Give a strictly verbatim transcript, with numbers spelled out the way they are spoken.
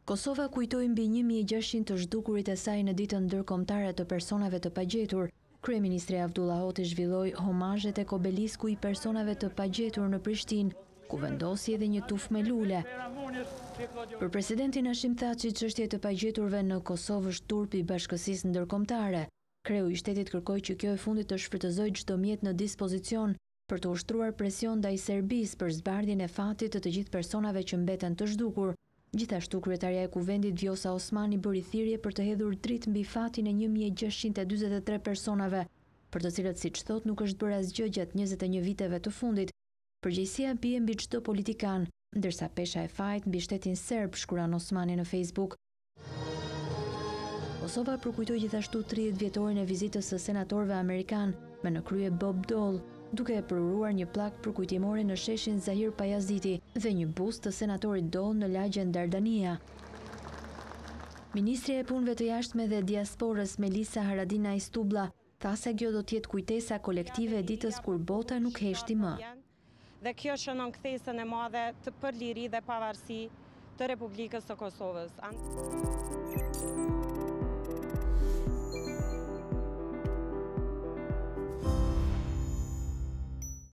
Kosova kujtoi mbi një mijë e gjashtëqind të zhdukurit e saj në ditën ndërkombëtare të personave të pagjetur. Kryeministri Abdullah Hoti zhvilloi homazhe tek obelisku i personave të pagjetur në Prishtinë, ku vendosi edhe një tufë me lule. Për presidentin Hashim Thaçi, çështja e të pagjeturve në Kosovë është turpi i bashkësisë ndërkombëtare. Kreu i shtetit kërkoi që kjo e fundit të shfrytëzojë çdo mjet në dispozicion për të ushtruar presion ndaj Serbisë për zbardhjen e fatit të të gjithë personave që mbeten të zhdukur. Gjithashtu, kryetaria e kuvendit Vjosa Osmani bëri thirrje për të hedhur dritë mbi fatin e një mijë e gjashtëqind e dyzet e tre personave, për të cilët, siç thot, nuk është bërë asgjë gjatë njëzet e një viteve të fundit. Përgjegjësia bie mbi çdo politikan, ndërsa pesha e fajit mbi shtetin serb, shkruan Osmani në Facebook. Kosova përkujtoi gjithashtu tridhjetë vjetorin e vizitës së senatorëve amerikan me në krye Bob Dole, duke e përuruar një plak përkujtimore në sheshin Zahir Pajaziti dhe një bust të senatorit Dole në lagjen Dardania. Ministri e punëve të jashtme dhe diasporës Melisa Haradinaj Stublla tha se kjo do të jetë kujtesa kolektive e ditës kur bota nuk heshti më. Dhe kjo shënon kthesën e madhe të për liri dhe pavarësi të Republikës së Kosovës.